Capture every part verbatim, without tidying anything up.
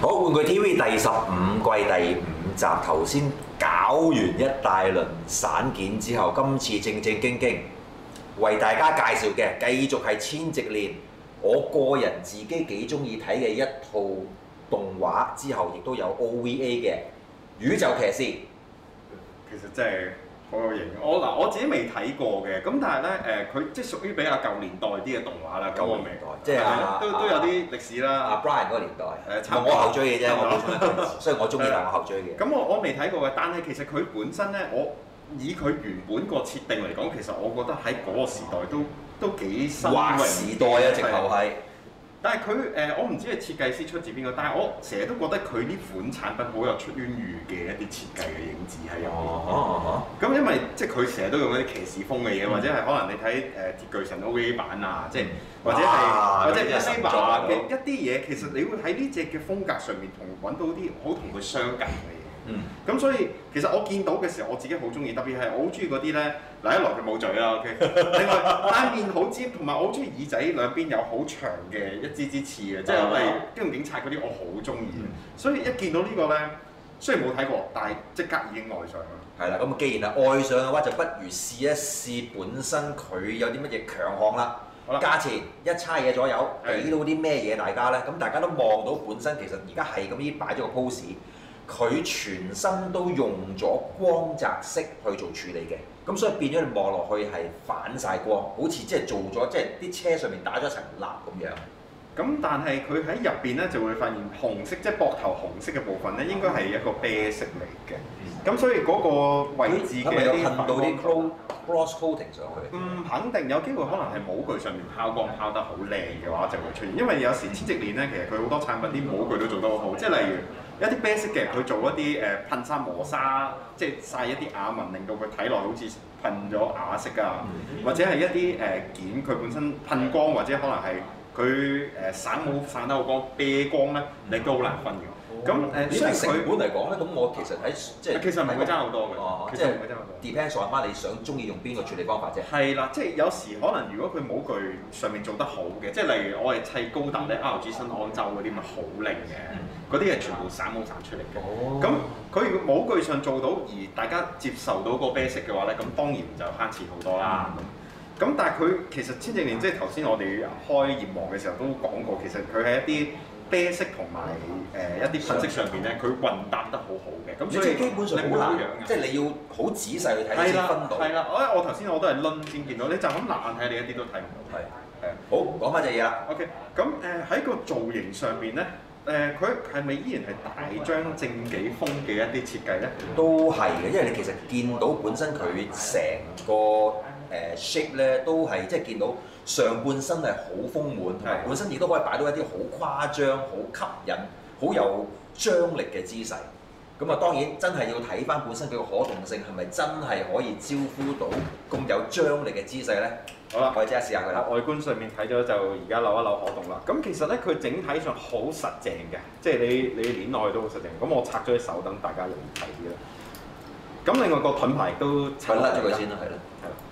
好，玩具 T V 第十五季第五集，頭先搞完一大輪散件之後，今次正正經經為大家介紹嘅繼續係千夕戀，我個人自己幾中意睇嘅一套動畫，之後亦都有 O V A 嘅宇宙騎士。 其實真係好有型。我嗱我自己未睇過嘅，咁但係咧誒，佢即係屬於比較舊年代啲嘅動畫啦。 舊年代即係啊都都有啲歷史啦。 阿 Brian 嗰個年代， 誒差唔我後追嘅啫，我補充一句，所以我中意但我後追嘅。 咁我我未睇過嘅，但係其實佢本身咧，我以佢原本個設定嚟講，其實我覺得喺嗰個時代都都幾新穎。 劃時代啊，直頭係。 但係佢誒，我唔知係設計師出自邊個，但係我成日都覺得佢呢款產品好有出淵源嘅一啲設計嘅影子喺入邊。 哦咁因為即係佢成日都用一啲騎士風嘅嘢，或者係可能你睇誒鐵巨神 O V A 版啊，即係或者係或者係 Saber 嘅一啲嘢，其實你會喺呢隻嘅風格上面同揾到啲好同佢相近嘅嘢。 嗯， 咁所以其實我見到嘅時候，我自己好中意，特別係我好中意嗰啲咧，嗱一來佢冇嘴啦 ，OK， 另外塊面好尖，同埋我好中意耳仔兩邊有好長嘅一支支刺嘅，即係我哋機動警察嗰啲我好中意，所以一見到呢個咧，雖然冇睇過，但係即刻已經愛上啦。 係啦，咁既然係愛上嘅話，就不如試一試本身佢有啲乜嘢強項啦。 好啦， 價錢一差嘢左右，俾到啲咩嘢大家咧？咁大家都望到本身其實而家係咁依擺咗個 pose。佢全身都用咗光澤色去做處理嘅，咁所以變咗你望落去係反晒光，好似即係做咗即係啲車上面打咗層蠟咁樣。 咁但係佢喺入邊咧就會發現紅色，即係膊頭紅色嘅部分咧，應該係一個啤色嚟嘅。咁所以嗰個位置嘅係咪有啲噴到啲 gloss coating 上去？ 唔肯定，有機會可能係模具上面拋光拋得好靚嘅話就會出現。因為有時千夕戀咧，其實佢好多產品啲模具都做得好好，即係例如。一啲啤色嘅，佢做一啲誒噴砂磨砂，即係曬一啲啞紋，令到佢睇落好似噴咗啞色啊，或者係一啲誒件佢本身噴光，或者可能係佢誒散冇散得好光，啤光咧，你都好難分嘅。咁誒，雖然成本嚟講咧，咁我其實喺即係其實唔係會爭好多嘅， 哦， 其即係實唔會爭好多。 depends on 翻你想中意用邊個處理方法啫。 係啦，即係有時可能如果佢模具上面做得好嘅，即係例如我哋砌高達咧 R G 新安州嗰啲咪好靚嘅，嗰啲係全部散模散出嚟嘅。咁佢如果模具上做到，而大家接受到個啤色嘅話咧，咁當然就慳錢好多啦。咁、嗯、但係佢其實千夕戀即係頭先我哋開業網嘅時候都講過，其實佢係一啲啤色同埋誒一啲噴色上邊咧，佢混搭得好好嘅。咁所以基本上好難嘅，即係你要好仔細去睇先分到。 係啦，我我頭先我都係攆先見到，你就咁冷眼睇，你一啲都睇唔到。係係。 好，講翻隻嘢啦。 OK，咁誒喺個造型上邊咧，誒佢係咪依然係大張正己風嘅一啲設計咧？ 都係嘅，因為你其實見到本身佢成個誒 shape 咧，都係即係見到上半身係好豐滿，同埋本身亦都可以擺到一啲好誇張、好吸引、好有張力嘅姿勢。咁啊，當然真係要睇翻本身佢嘅可動性係咪真係可以招呼到咁有張力嘅姿勢咧？ 好啦， 我哋即刻試下佢啦。 外觀上面睇咗就而家扭一扭可動啦。咁其實咧佢整體上好實淨嘅，即係你你捏落去都好實淨。咁我拆咗啲手等大家容易睇啲啦。咁另外個盾牌亦都拆甩咗佢先啦，係啦。 係啦。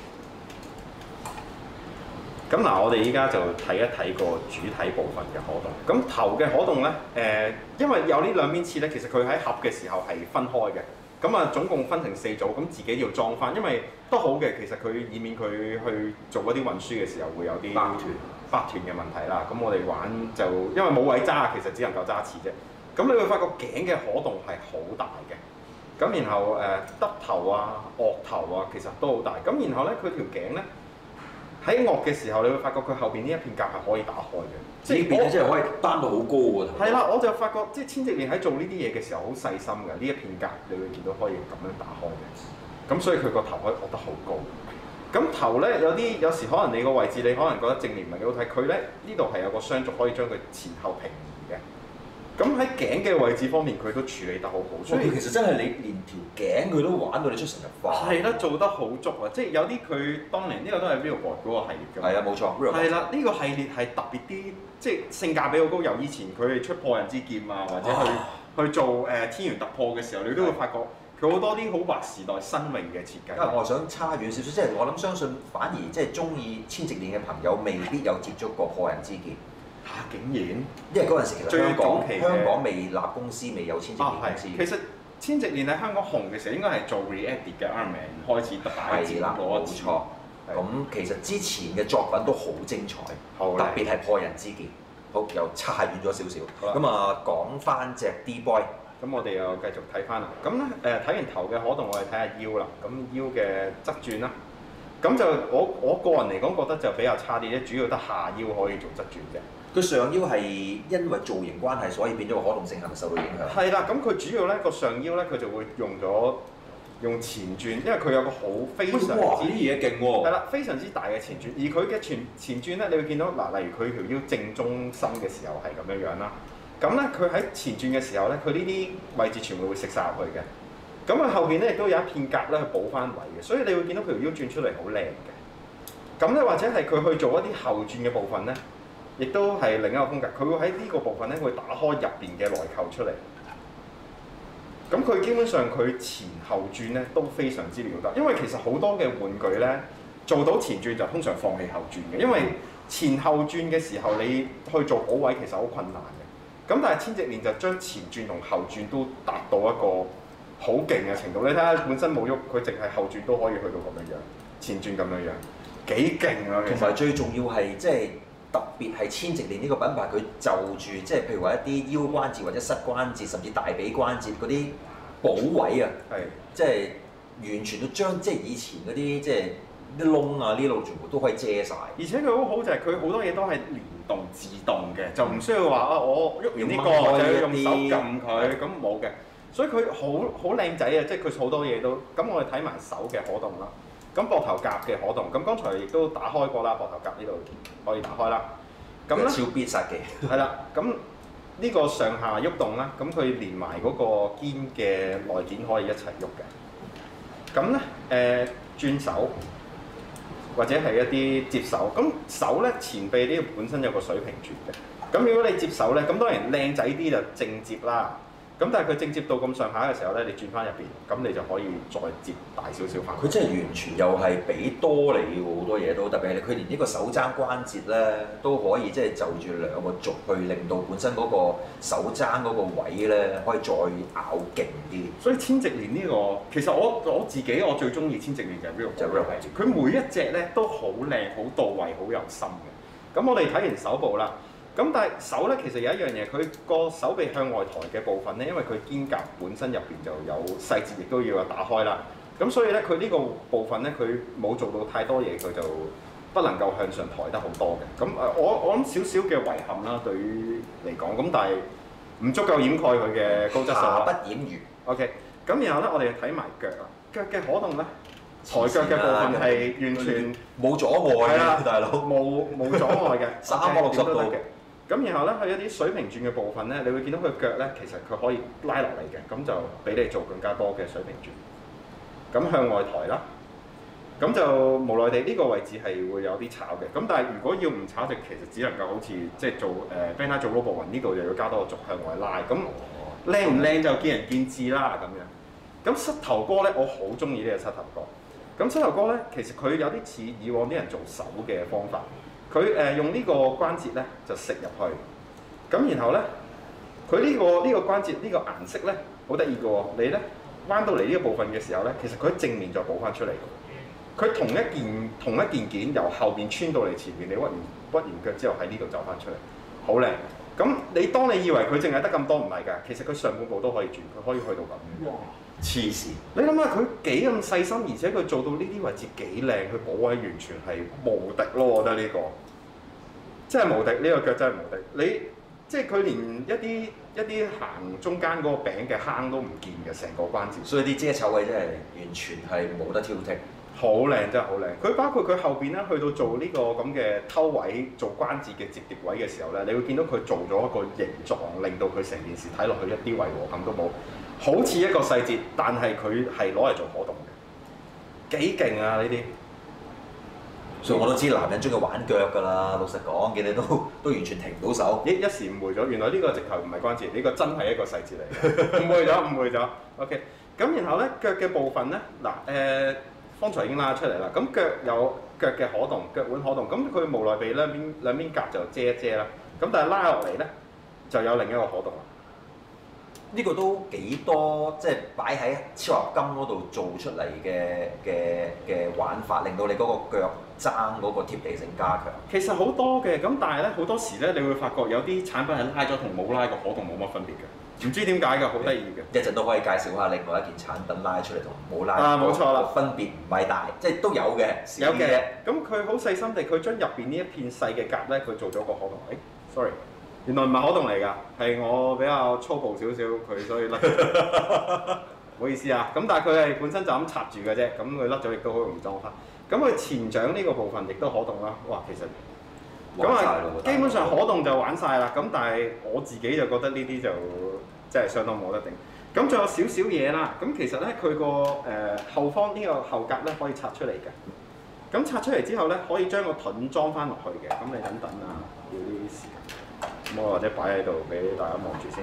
咁嗱，我哋依家就睇一睇個主體部分嘅可動。咁頭嘅可動咧，誒、呃，因為有呢兩邊刺咧，其實佢喺合嘅時候係分開嘅。咁啊，總共分成四組，咁自己要裝翻，因為都好嘅。其實佢以免佢去做嗰啲運輸嘅時候會有啲百團百團嘅問題啦。咁我哋玩就因為冇位揸，其實只能夠揸刺啫。咁你會發覺頸嘅可動係好大嘅。咁然後誒得、呃、頭啊、顎頭啊，其實都好大。咁然後咧，佢條頸咧。喺樂嘅時候，你會發覺佢後邊呢一片甲係可以打開嘅， 即係變咗即係可以擔到好高喎。 係啦，我就發覺即係千夕戀喺做呢啲嘢嘅時候好細心嘅，呢一片甲你會見到可以咁樣打開嘅，咁所以佢個頭可以學得好高。咁頭咧有啲有時可能你個位置你可能覺得正面唔係幾好睇，佢咧呢度係有個雙軸可以將佢前後平移嘅。咁喺頸嘅位置方面，佢都處理得好好， 所以其實真係你連條頸佢都玩到你出神入化。 係啦，做得好足啊！即係有啲佢當年呢個都係 Realboard 嗰個系列㗎。 係啊，冇錯。 係啦，呢個系列係特別啲，即係性價比好高。由以前佢哋出破人之劍啊，或者去去做誒天元突破嘅時候，你都會發覺佢好多啲好劃時代新穎嘅設計。 因為我想差遠少少，即係我諗相信反而即係中意千夕戀嘅朋友未必有接觸過破人之劍。 嚇竟然， 因為嗰陣時其實最香港早期嘅香港未立公司，未有千直啊連公司。 係，其實千直連喺香港紅嘅時候，應該係做 re-edit 嘅 Iron Man 開始打係啦， 戰嗰一次。 冇錯。咁其實之前嘅作品都好精彩， 好特別係破人之劍。好，又差遠咗少少。 好啦咁啊，講翻隻 D-Boy。 咁我哋又繼續睇翻啦。咁咧誒睇完頭嘅可動，我哋睇下腰啦。咁腰嘅側轉啦，咁就我我個人嚟講覺得就比較差啲啫，主要得下腰可以做側轉啫。 佢上腰係因為造型關係，所以變咗個可動性係咪受到影響？ 係啦，咁佢主要咧個上腰咧，佢就會用咗用前轉，因為佢有個好非常之嘢勁喎！ 係啦，非常之大嘅前轉。而佢嘅前前轉咧，你會見到嗱，例如佢條腰正中心嘅時候係咁樣樣啦。咁咧，佢喺前轉嘅時候咧，佢呢啲位置全部會食晒入去嘅。咁佢後邊咧亦都有一片夾咧去補翻位嘅，所以你會見到佢條腰轉出嚟好靚嘅。咁咧或者係佢去做一啲後轉嘅部分咧，亦都係另一個風格。佢會喺呢個部分咧會打開入邊嘅內扣出嚟。咁佢基本上佢前後轉咧都非常之了得，因為其實好多嘅玩具咧做到前轉就通常放棄後轉嘅，因為前後轉嘅時候你去做補位其實好困難嘅。咁但係千直連就將前轉同後轉都達到一個好勁嘅程度。你睇下本身冇喐，佢淨係後轉都可以去到咁樣樣，前轉咁樣樣，幾勁啊！其實同埋最重要係即係特別係千直連呢個品牌，佢就住即係譬如話一啲腰關節或者膝關節，甚至大髀關節嗰啲補位啊， 係即係完全都將即係以前嗰啲即係啲窿啊呢度全部都可以遮晒。 而且佢好好就係佢好多嘢都係連動自動嘅，就唔需要話啊我喐完呢、呢個就要用手撳佢，咁冇嘅。所以佢好好靚仔啊！即係佢好多嘢都。咁我哋睇埋手嘅可動啦。咁膊頭夾嘅可動，咁剛才亦都打開過啦，膊頭夾呢度可以打開啦。咁咧超必殺技。 係啦，咁呢個上下喐動啦，咁佢連埋嗰個肩嘅內件可以一齊喐嘅。咁咧誒轉手或者係一啲接手，咁手咧前臂呢個本身有個水平轉嘅。咁如果你接手咧，咁當然靚仔啲就正接啦。咁但係佢正接到咁上下嘅時候咧，你轉翻入邊，咁你就可以再接大少少翻。 佢真係完全又係俾多你好多嘢都，特別係佢連呢個手踭關節咧都可以即係就住兩個軸去令到本身嗰個手踭嗰個位咧可以再咬勁啲。 所以千直連呢、這個其實我我自己我最中意千直連就係 Real 就係 Real 牌子， 佢每一隻咧都好靚、好到位、好有心嘅。咁我哋睇完手部啦。咁但係手咧，其實有一樣嘢，佢個手臂向外抬嘅部分咧，因為佢肩胛本身入邊就有細節，亦都要有打開啦。咁所以咧，佢呢個部分咧，佢冇做到太多嘢，佢就不能夠向上抬得好多嘅。咁誒，我我諗少少嘅遺憾啦，對於嚟講，咁但係唔足夠掩蓋佢嘅高質素啦。 瑕不掩瑜。 OK，咁然後咧，我哋睇埋腳啊，腳嘅可動咧，抬腳嘅部分係完全冇阻礙嘅，大佬冇冇阻礙嘅， 三百六十度嘅。 咁然後咧，佢一啲水平轉嘅部分咧，你會見到佢腳咧，其實佢可以拉落嚟嘅，咁就俾你做更加多嘅水平轉。咁向外抬啦，咁就無奈地呢個位置係會有啲炒嘅。咁但係如果要唔炒，就其實只能夠好似即係做誒 Bandai 做 Robo 雲呢度又要加多個軸向外拉。咁靚唔靚就見仁見智啦咁樣。咁膝頭哥咧，我好中意呢個膝頭哥。咁膝頭哥咧，其實佢有啲似以往啲人做手嘅方法。佢誒、呃、用呢個關節咧就食入去，咁然後咧佢呢、這個呢、這個關節呢、這個顏色咧好得意嘅喎，你咧彎到嚟呢個部分嘅時候咧，其實佢喺正面再補翻出嚟。佢同一件同一件件由後邊穿到嚟前面，你屈完屈完腳之後喺呢度走翻出嚟，好靚。咁你當你以為佢淨係得咁多，唔係㗎，其實佢上半部都可以轉，佢可以去到咁。 哇！黐線！ 你諗下佢幾咁細心，而且佢做到呢啲位置幾靚，佢補位完全係無敵咯！我覺得呢、這個真係無敵，呢、這個腳真係無敵。你即係佢連一啲一啲行中間嗰個餅嘅坑都唔見嘅，成個關節。 所以啲遮醜位真係完全係冇得挑剔。 好靚，真係好靚。佢包括佢後邊咧，去到做呢個咁嘅偷位、做關節嘅摺疊位嘅時候咧，你會見到佢做咗一個形狀，令到佢成件事睇落去一啲違和感都冇，好似一個細節，但係佢係攞嚟做可動嘅，幾勁啊呢啲！ 所以我都知男人中意玩腳㗎啦。老實講，見你都都完全停唔到手。 一一時誤會咗，原來呢個直頭唔係關節，呢、這個真係一個細節嚟。誤會咗，誤會咗。OK，咁然後咧腳嘅部分咧，嗱、呃、誒。方才已經拉出嚟啦，咁腳有腳嘅可動，腳腕可動，咁佢無奈地兩邊兩邊夾就遮一遮啦。 咁但係拉落嚟咧就有另一個可動啦。 呢個都幾多，即係擺喺超合金嗰度做出嚟嘅嘅嘅玩法，令到你嗰個腳踭嗰個貼地性加強。 其實好多嘅，咁但係咧好多時咧，你會發覺有啲產品係拉咗同冇拉個可動冇乜分別嘅，唔知點解㗎，好得意嘅。 一陣都可以介紹下另外一件產品拉出嚟同冇拉啊冇錯啦， 分別唔係大，即係都有嘅， 有嘅。咁佢好細心地，佢將入邊呢一片細嘅夾咧，佢做咗個可動。誒、哎、，sorry。原來唔係可動嚟㗎，係我比較粗暴少少，佢所以甩咗。唔好意思啊，咁但係佢係本身就咁插住嘅啫，咁佢甩咗亦都好容易裝翻。咁佢前掌呢個部分亦都可動啦。哇，其實咁啊，基本上可動就玩晒啦。咁但係我自己就覺得呢啲就真係相當冇得頂。咁仲有少少嘢啦。咁其實咧，佢個誒後方呢個後格咧可以拆出嚟嘅。咁拆出嚟之後咧，可以將個盾裝翻落去嘅。咁你等等啊，要啲時間。咁我或者擺喺度俾大家望住先。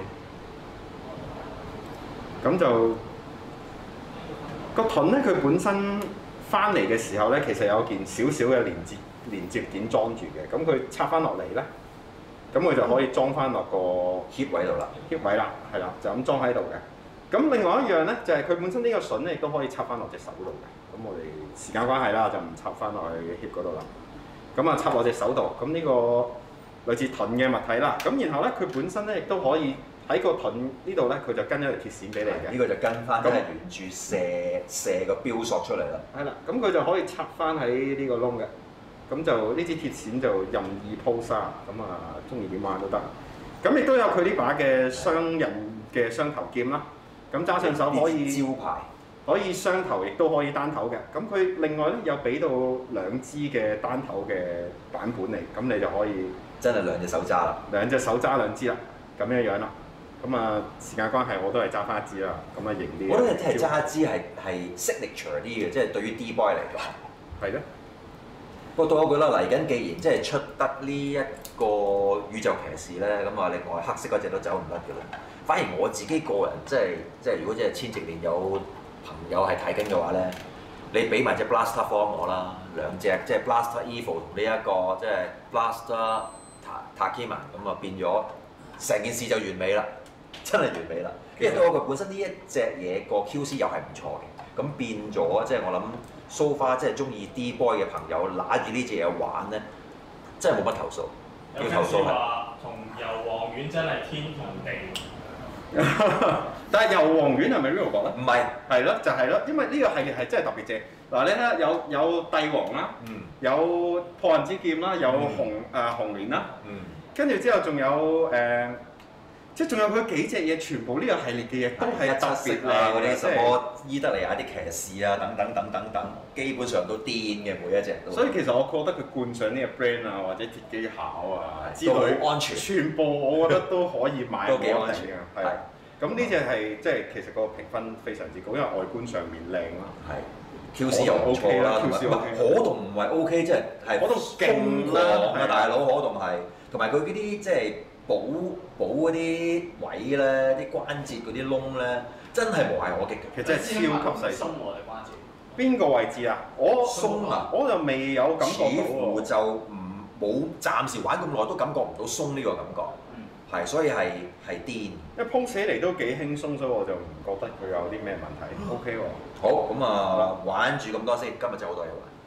咁就個盾咧，佢本身翻嚟嘅時候咧，其實有件少少嘅連接連接件裝住嘅。咁佢拆翻落嚟咧，咁佢就可以裝翻落個 hip 位度啦 ，hip 位啦，係啦，就咁裝喺度嘅。咁另外一樣咧，就係、是、佢本身呢個筍咧，亦都可以插翻落隻手度嘅。咁我哋時間關係啦，就唔插翻落去 hip 嗰度啦。咁啊，插落隻手度，咁呢、這個類似盾嘅物體啦，咁然後咧佢本身咧亦都可以喺個盾呢度咧，佢就跟一條鐵線俾你嘅。呢、這個就跟翻，即係沿住射射個標索出嚟啦。係啦，咁佢就可以插翻喺呢個窿嘅，咁就呢支鐵線就任意鋪沙，咁啊中意點玩都得。咁亦都有佢呢把嘅雙刃嘅雙頭劍啦，咁揸上手可以招牌，可以雙頭亦都可以單頭嘅。咁佢另外咧有俾到兩支嘅單頭嘅版本嚟，咁你就可以。真係兩隻手揸啦，兩隻手揸兩支啦，咁樣樣啦。咁啊，時間關係我都係揸翻一支啦，咁啊型啲。我覺得真係揸一支係係 signature 啲嘅，即係對於 D boy 嚟講。係咧。不過到我覺得嚟緊，既然即係出得呢一個宇宙騎士咧，咁啊另外黑色嗰隻都走唔甩嘅啦。反而我自己個人即係即係如果即係千禧年有朋友係睇緊嘅話咧，你俾埋隻 Blaster Form 我啦，兩隻即係 Blaster Evil 同呢一個即係 Blaster Takiman 咁啊，變咗成件事就完美啦，真係完美啦。因為對我佢本身呢一隻嘢個 Q C 又係唔錯嘅，咁變咗即係我諗 so far 即係中意 D boy 嘅朋友揦住呢隻嘢玩咧，真係冇乜投訴。 有投訴話同油王丸真係天同地。 但係油王丸係咪 Rio 講咧？ 唔係， 係咯，就係咯，因為呢個係係真係特別正。嗱，你睇下有有帝王啦，嗯、有破雲之劍啦，有紅誒、嗯呃、紅蓮啦，跟住、嗯、之後仲有誒、呃，即係仲有佢幾隻嘢，全部呢個系列嘅嘢都係特別啊！嗰啲什麼伊德利亞啲騎士啊，等等等等等，基本上都癲嘅每一隻都。 所以其實我覺得佢冠上呢個 brand 啊，或者鐵技巧啊， 都好安全， 全部我覺得都可以買， 都幾安全嘅，係。咁呢隻係即係其實個評分非常之高，因為外觀上面靚啦， 係 Q C 又 OK 啦，同埋可動唔係 OK，即係係可動勁啦， 啊大佬可動係，同埋佢嗰啲即係補補嗰啲位咧，啲關節嗰啲窿咧，真係無懈可擊嘅， 其實真係超級細心。 鬆我哋關節。 邊個位置啊？我鬆啊， 我就未有感覺到喎。 似乎就唔冇暫時玩咁耐都感覺唔到鬆呢個感覺。係，所以係係癲。 因為鋪起嚟都幾輕鬆，所以我就唔覺得佢有啲咩問題。O K 喎。 好，咁啊玩住咁多先，今日就好多嘢玩。